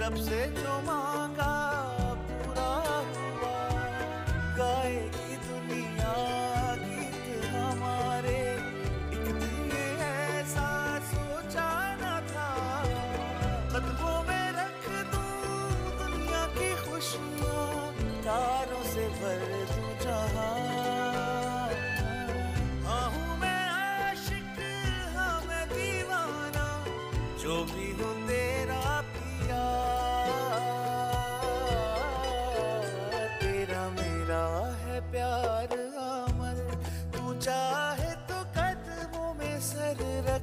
रब से जो मांगा पूरा हुआ। गाएगी दुनिया गीत हमारे, एक दिन ये ऐसा सोचा न था। कदमों में रख दूं दुनिया की खुशियाँ, तारों से भर दूं जहां। हाँ हूँ मैं आशिक, हाँ मैं दीवाना, जो भी हूँ तेरा पिया। तेरा मेरा है प्यार अमर, तू चाहे तो कदमों में सर रख